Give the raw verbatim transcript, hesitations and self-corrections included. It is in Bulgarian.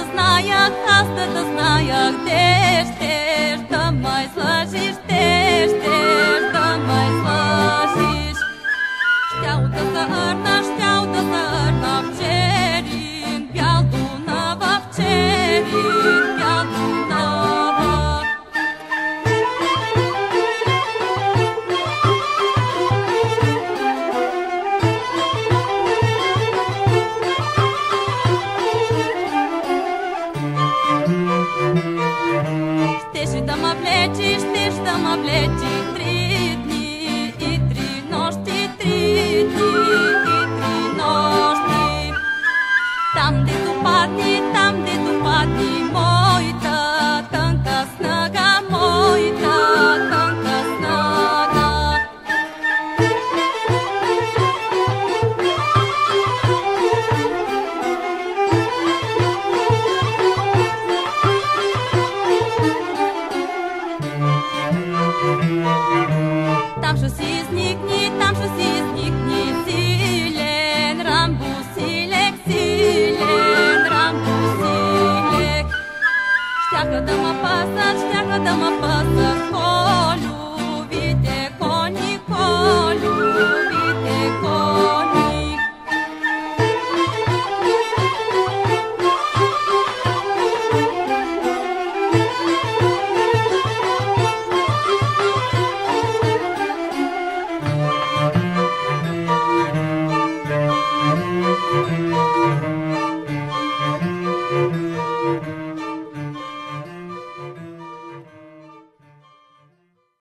да знаях, аз да да знаях, де щеш да ме излъжиш, де щеш да ме излъжиш. Щял да зърна, щял да зърна в черин, бял Дунава в черин, бял Дунава. Щеше да ме влечи, щеш да ме влечи три дни и три нощи, три дни и три нощи. Там дето падни, там дето падни моята тънка снага, моята тънка снага. Там ще си изникни, там ще си изникни силен Рамбо, силек, силен Рамбо, силек. Щяха да ме пасат, щяха да ме пасат